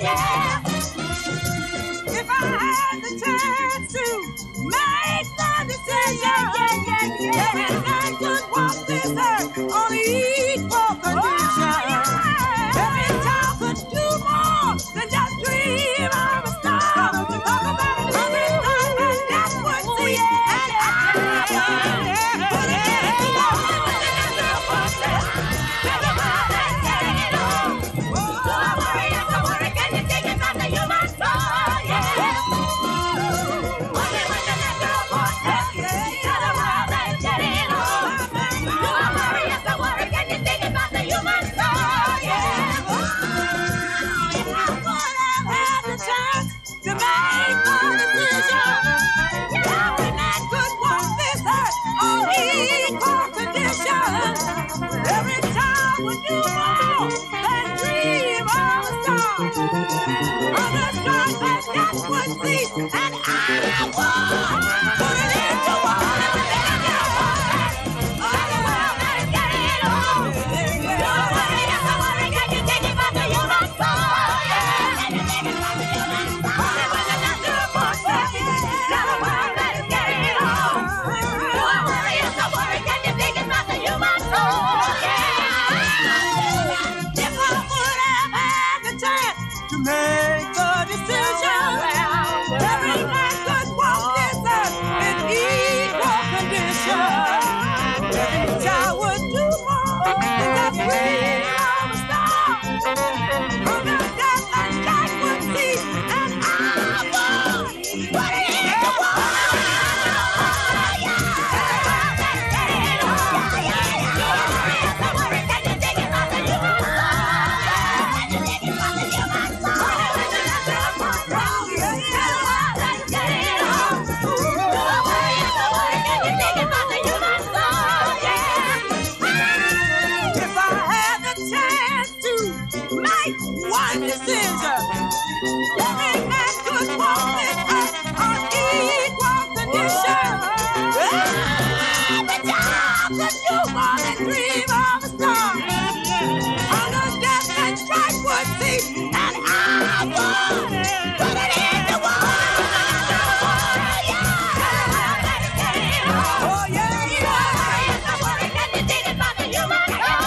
If I had the chance to make the decision, every man could walk this earth on equal condition. Every child could do more than just dream of a star. Talk about 100 stars, and that's what see. And I put it in the wall. Every child would do more than dream of a star. Understand that that's what see, and I want put it in the wall. Let's get it on. Don't worry, that's a worry, can you take it back to human soul? Can you take it back to human soul? Only when the natural force says, tell the world, let's get it on. Don't worry, that's a worry, can you take it back to human soul? Make a decision. Every man could walk this earth in equal condition. Every child would do more than just dream of a star. Hunger, death, and life would see, and I want put it in the wall. One decision. Every man could walk this earth on equal condition. Every child could do more than dream of a star. Hunger, death, and strife would cease, and I would put it in the wall. Oh yeah, yeah. Worry, can you take it back to human?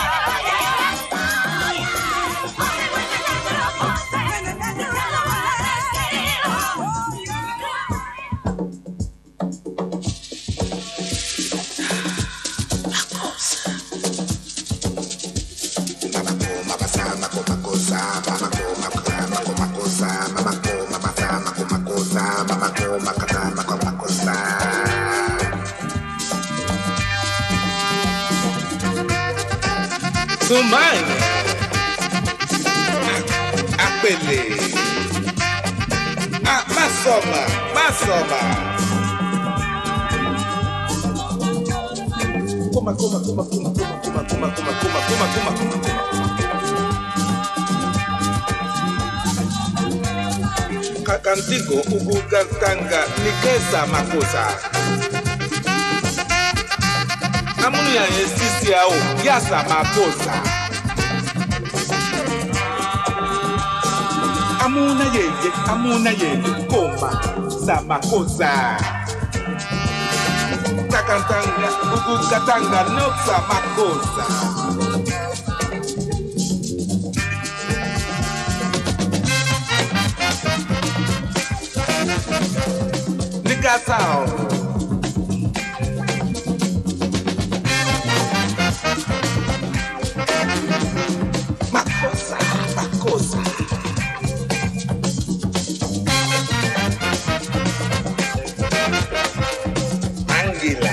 Sumai Apele Masoma Kuma Kakantigo Ugugantanga Nikesa Makosa Amunu ya esisi yao Yasa Makosa Amuna yeye Koma Sa Makosa Kakantanga Ugugantanga Noksa Makosa Nikasao Makosa Angela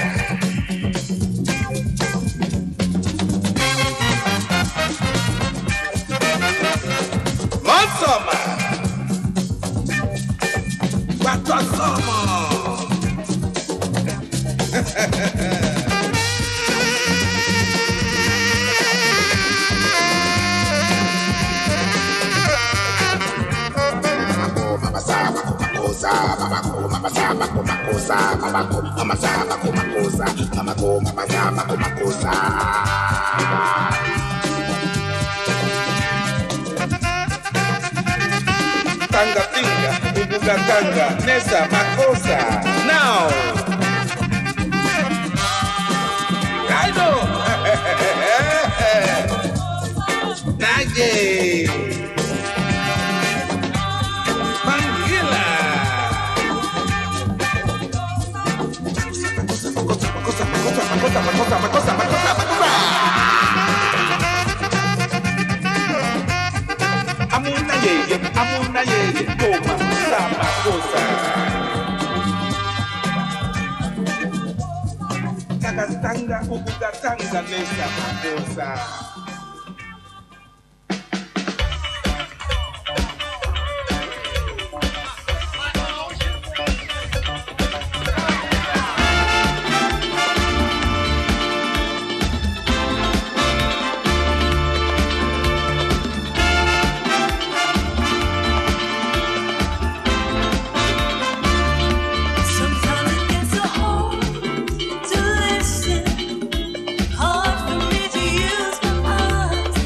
Monsoma Batosoma tanga tinga, ubuga tanga, nesa makossa. Now. I know. Nage. Mangila. Makossa. Amuna yeye, toma, sama cosa. Tagatanga, ubugatanga, nesa cosa. Hard for me to use my eyes.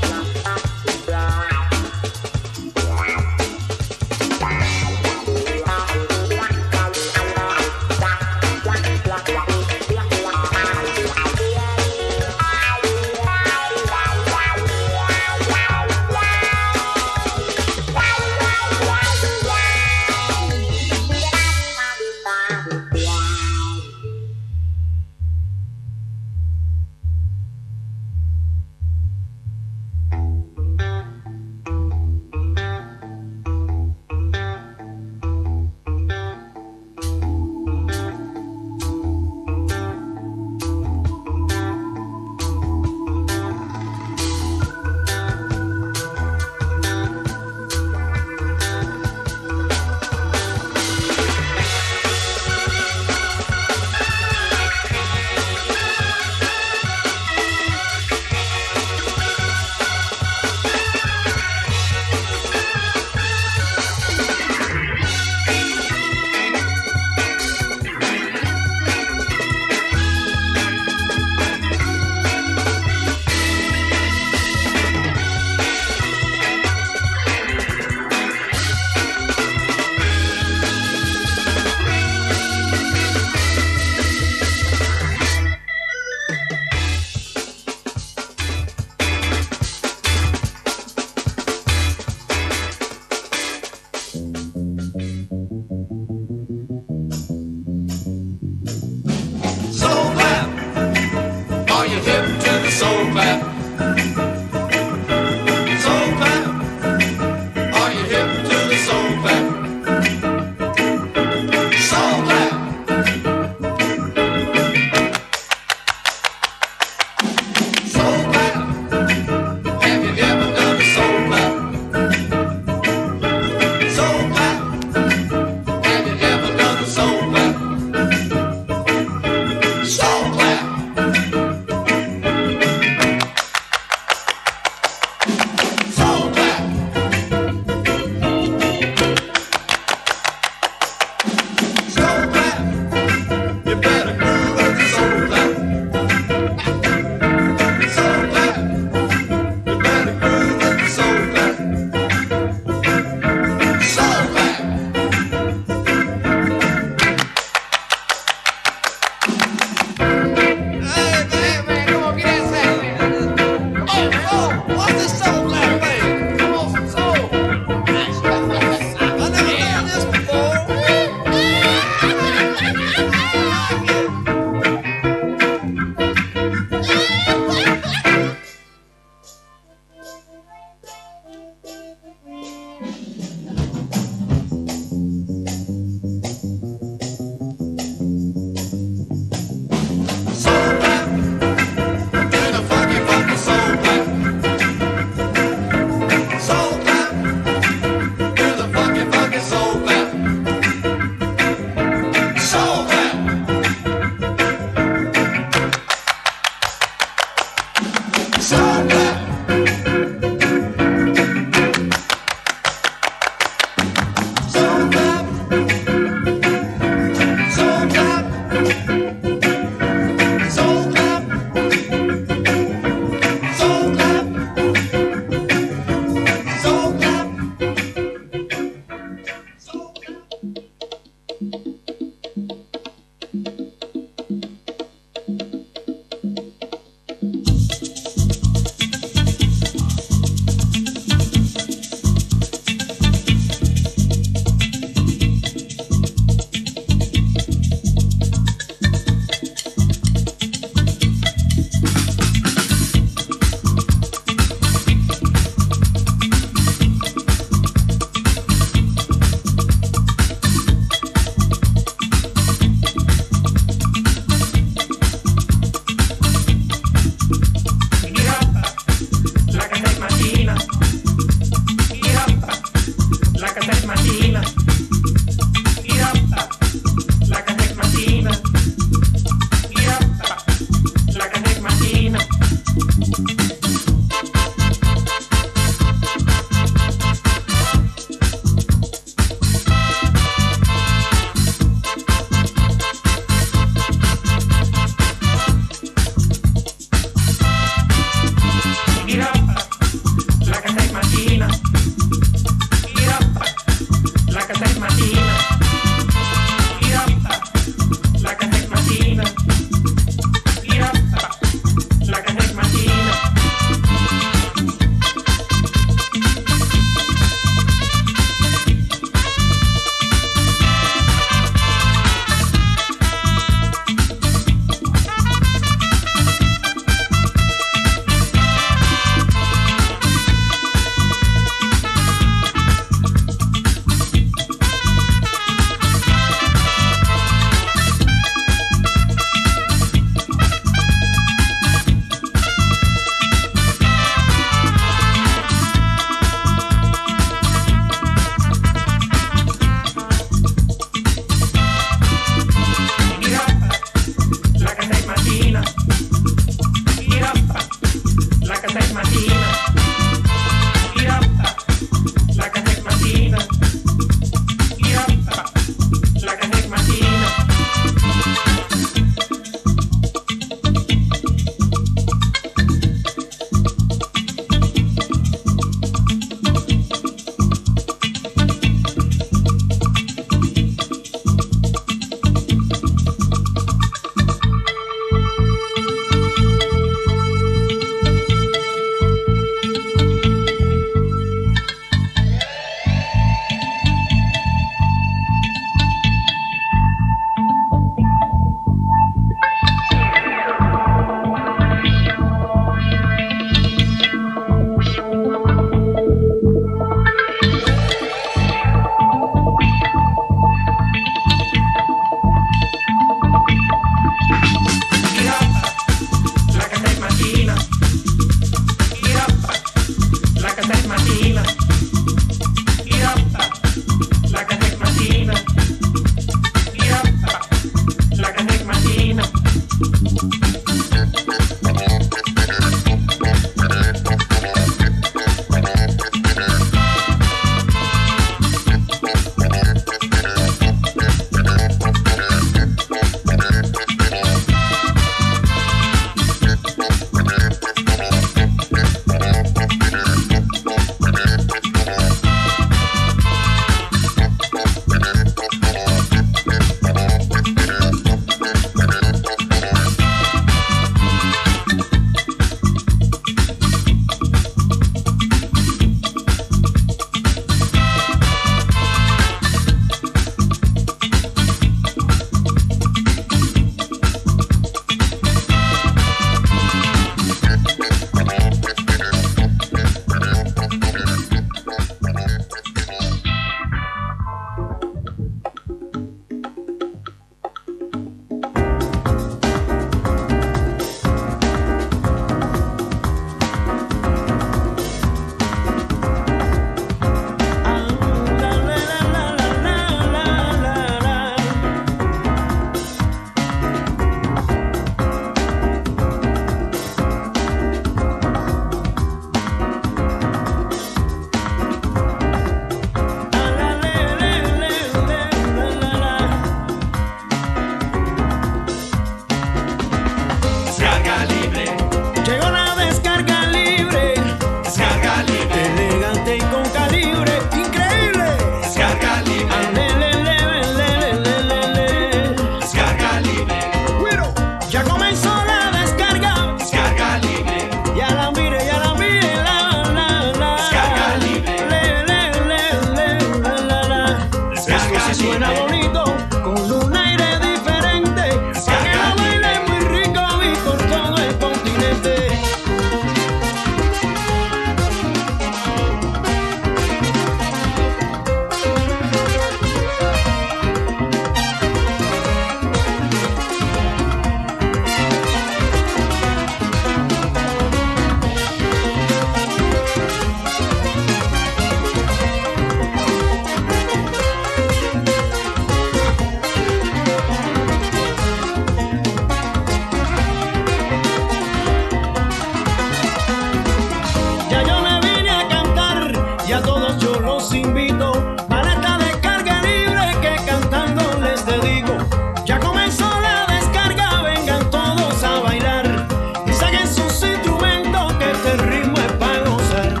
los invito para esta descarga libre que cantando les dedico. Ya comenzó la descarga, vengan todos a bailar y saquen sus instrumentos que este ritmo es para gozar.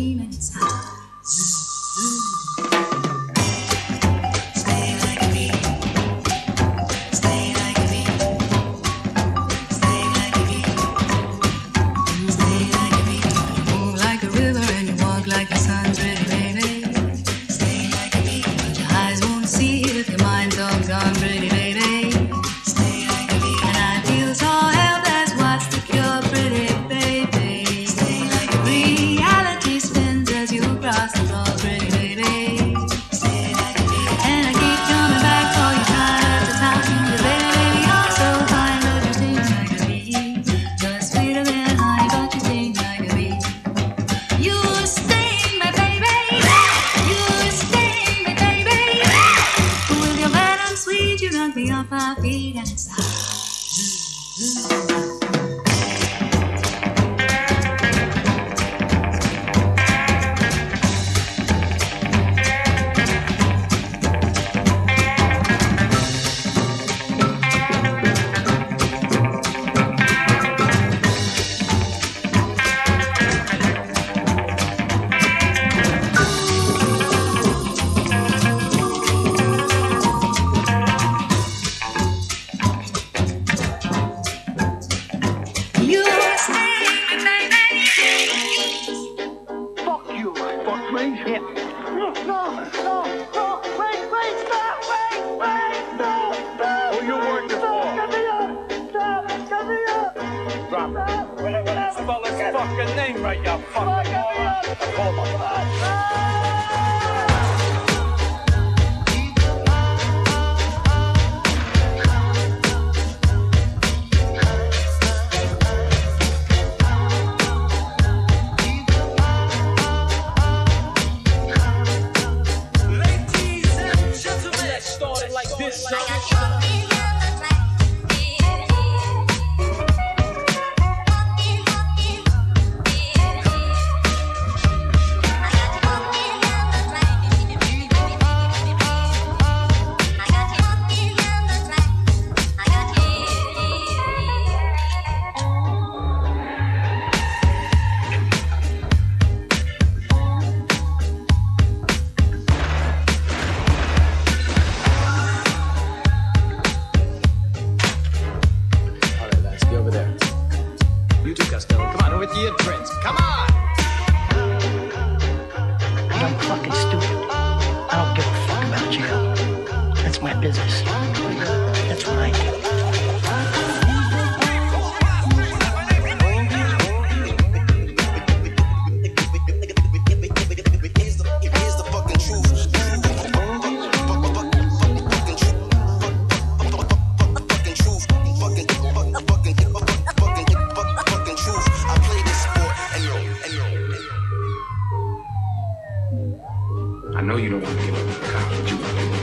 dream and it's high. Stay like a bee. Stay like a bee. Stay like a bee. Stay like a bee. You move like a river and you walk like the sun, pretty baby. Stay like a bee. But your eyes won't see it if your mind's all gone, pretty baby. Stay like a bee. And I feel so helpless, what's the cure, pretty baby? Stay like a bee. Reality spins as you cross the floor, pretty baby. Stay like a bee. And I keep coming back for you, trying to talk to you, baby. You're so fine, but you sting like a bee. Just sweeter than honey, but you sting like a bee. You sting me, baby. You sting me, baby. With your venom sweet, you knock me off my feet, and it's hot. You sting me, baby. Fuck you, fuck me. Yeah. No, wait, stop, no. Who you working for? Get me up. Drop it. Whatever that fella's fucking name right, you fucking moron. Hold on. Let's start it like this, son. All right, lads, get over there. You two, Costello. Come on, over to your friends. Come on! I'm fucking stupid. I don't give a fuck about jail. That's my business. That's what I do. Here's the fucking truth. Fucking truth. Fucking truth. I play this sport and yo. I know you don't want to give up the cop, but you want to.